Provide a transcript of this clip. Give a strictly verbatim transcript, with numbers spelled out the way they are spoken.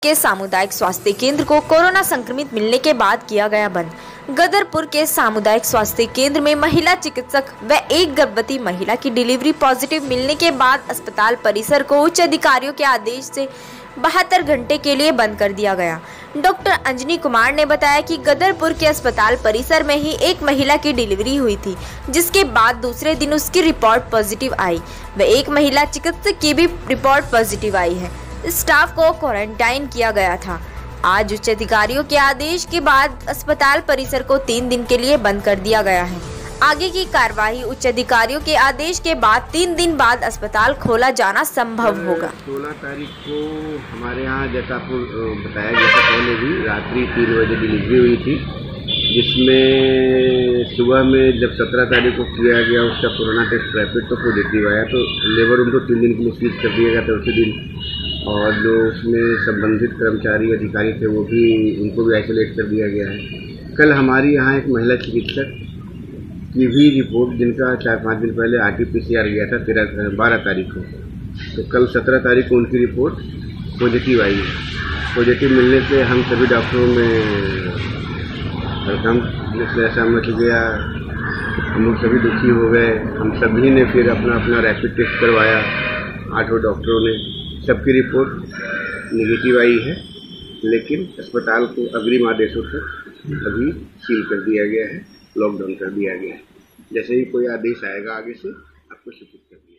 के सामुदायिक स्वास्थ्य केंद्र को कोरोना संक्रमित मिलने के बाद किया गया बंद। गदरपुर के सामुदायिक स्वास्थ्य केंद्र में महिला चिकित्सक व एक गर्भवती महिला की डिलीवरी पॉजिटिव मिलने के बाद अस्पताल परिसर को उच्च अधिकारियों के आदेश से बहत्तर घंटे के लिए बंद कर दिया गया। डॉक्टर अंजनी कुमार ने बताया कि गदरपुर के अस्पताल परिसर में ही एक महिला की डिलीवरी हुई थी, जिसके बाद दूसरे दिन उसकी रिपोर्ट पॉजिटिव आई व एक महिला चिकित्सक की भी रिपोर्ट पॉजिटिव आई है। स्टाफ को क्वारंटाइन किया गया था। आज उच्च अधिकारियों के आदेश के बाद अस्पताल परिसर को तीन दिन के लिए बंद कर दिया गया है। आगे की कार्यवाही उच्च अधिकारियों के आदेश के बाद तीन दिन बाद अस्पताल खोला जाना संभव होगा। सोलह तारीख को हमारे यहाँ, जैसा आपको बताया जैसा पहले भी रात्रि तीन बजे डिलीवरी हुई थी, जिसमें सुबह में जब सत्रह तारीख को किया गया उसका कोरोना टेस्ट रैपिड तो पॉजिटिव आया, तो लेबर रूम को तीन दिन के लिए स्विच कर दिया गया था उसी दिन। और जो उसमें संबंधित कर्मचारी अधिकारी थे वो भी, उनको भी आइसोलेट कर दिया गया है। कल हमारी यहाँ एक महिला चिकित्सक की भी रिपोर्ट, जिनका चार पाँच दिन पहले R T P C R गया था तेरह बारह तारीख को, तो कल सत्रह तारीख को उनकी रिपोर्ट पॉजिटिव आई है। पॉजिटिव मिलने से हम सभी डॉक्टरों में हड़कंप जैसे ऐसा मच गया, हम लोग सभी दुखी हो गए। हम सभी ने फिर अपना अपना रैपिड टेस्ट करवाया, आठों डॉक्टरों ने, सबकी रिपोर्ट नेगेटिव आई है। लेकिन अस्पताल को अग्रिम आदेशों तक अभी सील कर दिया गया है, लॉकडाउन कर दिया गया है। जैसे ही कोई आदेश आएगा आगे से आपको सूचित कर दिया